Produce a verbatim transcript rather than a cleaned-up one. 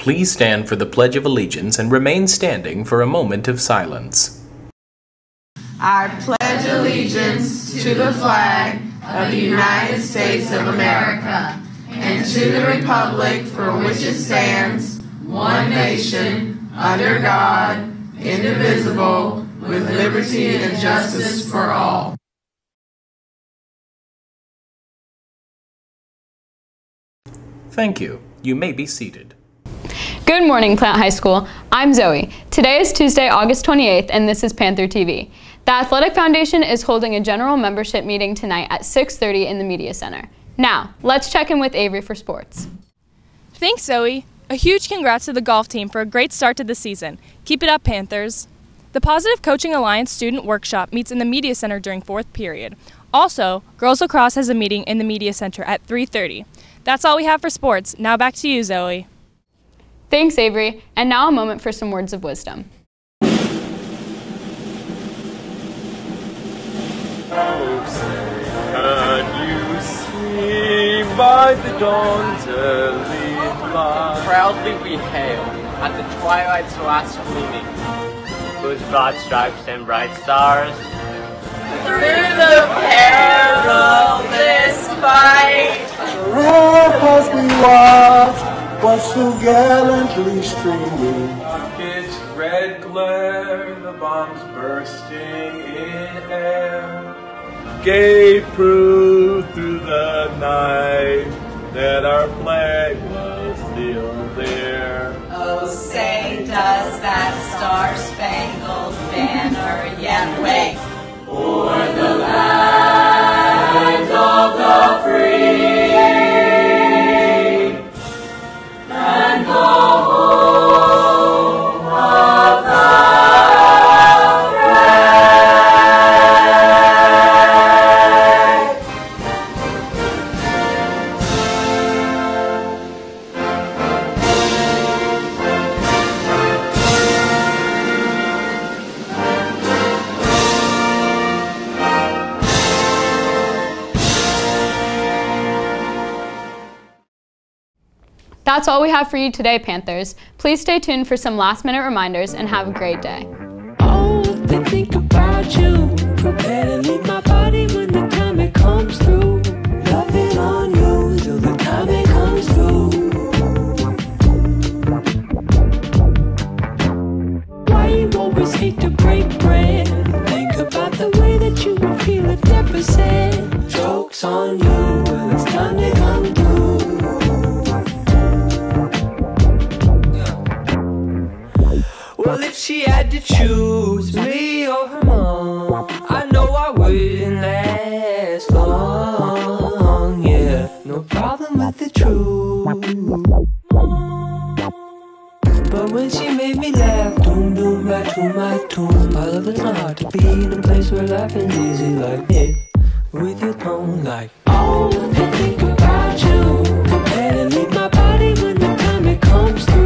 please stand for the Pledge of Allegiance and remain standing for a moment of silence. I pledge allegiance to the flag of the United States of America and to the republic for which it stands, one nation, under God, indivisible, with liberty and justice for all. Thank you. You may be seated. Good morning, Plant High School. I'm Zoe. Today is Tuesday, August twenty-eighth, and this is Panther T V. The Athletic Foundation is holding a general membership meeting tonight at six thirty in the Media Center. Now, let's check in with Avery for sports. Thanks, Zoe. A huge congrats to the golf team for a great start to the season. Keep it up, Panthers. The Positive Coaching Alliance Student Workshop meets in the Media Center during fourth period. Also, Girls Lacrosse has a meeting in the Media Center at three thirty. That's all we have for sports. Now back to you, Zoe. Thanks, Avery. And now a moment for some words of wisdom. Oh, say, can you see by the dawn's early light? Proudly we hail at the twilight's last gleaming, Whose broad stripes and bright stars Through the perilous fight, the red as we watched was so gallantly streaming. rockets red glare, the bombs bursting in air, gave proof through the night that our flag was still there. oh say does that star-spangled banner yet wave o'er the land of the free and the home of the That's all we have for you today, Panthers. Please stay tuned for some last-minute reminders and have a great day. Oh, they think about you. Prepare to leave my body when the time it comes through. Loving on you till the time it comes through. Why you always hate to break bread? Think about the way that you would feel if never said. Joke's on you when it's time to come through. Well, if she had to choose me or her mom, I know I wouldn't last long, yeah. No problem with the truth. But when she made me laugh, doom doom right to my tune. I love it's not hard to be in a place where laughing's easy like it. With your tone like, oh, I think about you. Prepare to leave my body when the time it comes through.